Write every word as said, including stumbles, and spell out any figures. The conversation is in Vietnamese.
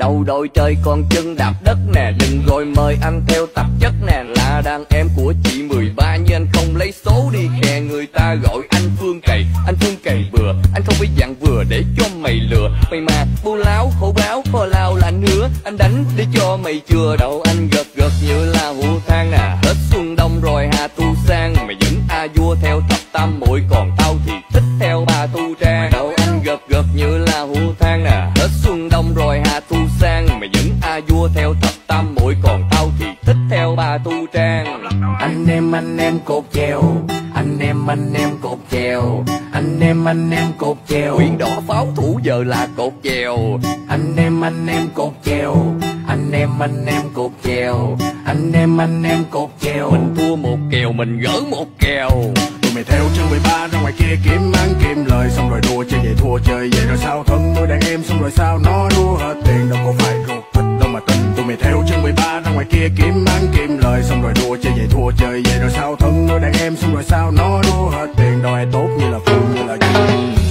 đầu đội trời còn chân đạp đất nè. Đừng rồi mời anh theo tạp chất nè. Là đàn em của chị mười ba nhưng anh không lấy số đi khè. Người ta gọi anh Phương cày, anh Phương cày bừa. Anh không phải dạng vừa để cho mày lừa. Mày mà bu láo khổ báo kho lao là anh hứa. Anh đánh để cho mày chừa. Đầu anh gật gật như là hũ than nè. Hết xuân đông rồi hà tu sang. Mày vẫn a vua theo thập tam muội. Còn tao thì thích theo bà tu trang. Đầu anh gật gật như là hũ than nè. Hết xuân đông rồi hà tu sang. Mày vẫn a vua theo thập tam muội. Còn tao thì thích theo bà tu trang. Anh em anh em cột chèo, anh em anh em cột chèo, anh em anh em cột chèo. Quyển đỏ pháo thủ giờ là cột chèo. Anh em anh em cột chèo, anh em anh em cột chèo, anh em anh em cột chèo. Mình thua một kèo mình gỡ một kèo. Tụi mày theo chân mười ba ra ngoài kia kiếm ăn kiếm lời. Xong rồi đua chơi về thua chơi về rồi sao thân nuôi đàn em. Xong rồi sao nó đua hết tiền đâu có phải ruột thịt đâu mà tin. Tụi mày theo chân mười ba ra ngoài kia kiếm ăn kiếm lời. Xong rồi đua chơi về thua chơi về rồi sao thân nuôi đàn em. Xong rồi sao nó đua hết tiền đâu ai tốt như là Phương như là Duy.